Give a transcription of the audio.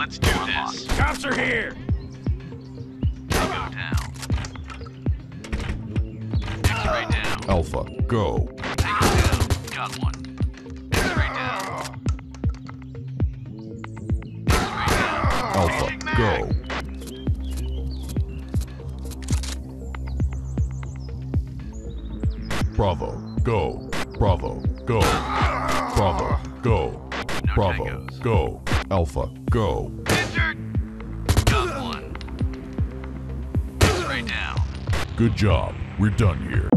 Let's do this. Cops are here! Go down. X-ray down. Alpha, go. Tango down. Got one. X-ray down. X-ray down. Alpha, go. Bravo, go. Bravo, go. Bravo, go. No Bravo, tangos. go. Alpha, go. Injured. Got one. X-ray down. Good job. We're done here.